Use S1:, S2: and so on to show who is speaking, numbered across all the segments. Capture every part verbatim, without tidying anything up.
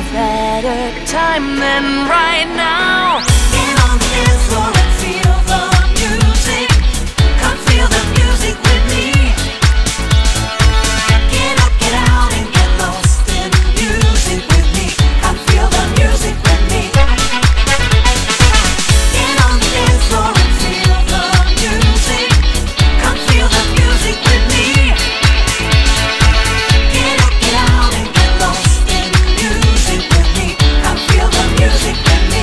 S1: better time than right now.
S2: Get on the dance floor and feel the music. Come feel the music with me. Get up, get out and get lost in music with me. Come feel the music with me. Get on the dance floor and feel the music. Come feel the music with me. Get up, get out and get lost in music with me. Come feel the music with me.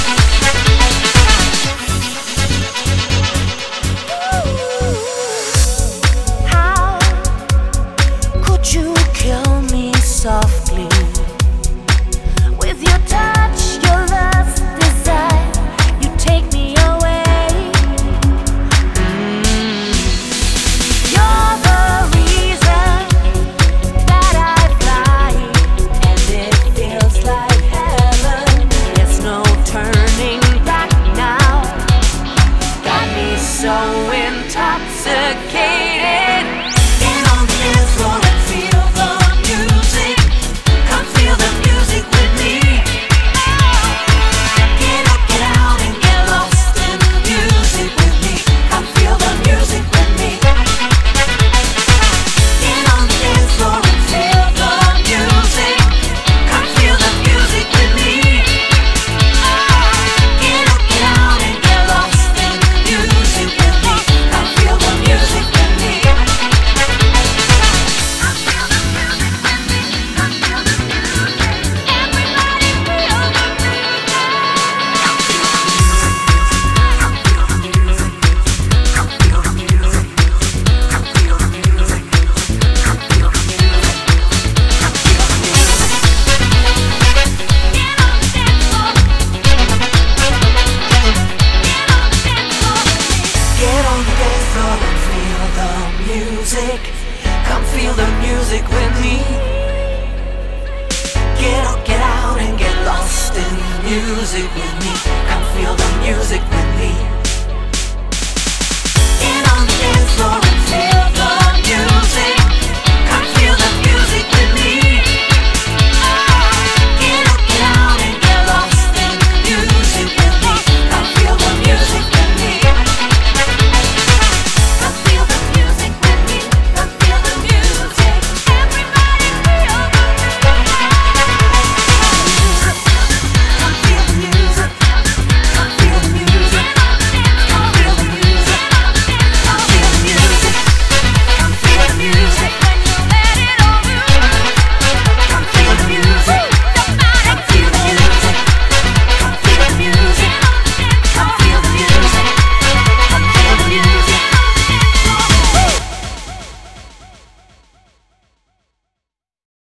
S1: How could you kill me softly with your touch, your lust, desire? You take me away. Mm. You're the reason that I fly, and it feels like heaven. There's no turning back now. Got me so intoxicated.
S2: Get on the dance floor and feel the music. Come feel the music with me. Get up, get out and get lost in music with me. Come feel the music with me. Get on the dance floor and feel the music. Come feel the music with me. Get up, get out and get lost in music with me. Come feel the music with me. Get on the dance floor and feel the music. Come feel the music with me. Get up, get out and get lost in music with me. Come feel the music with me. Get on the dance floor.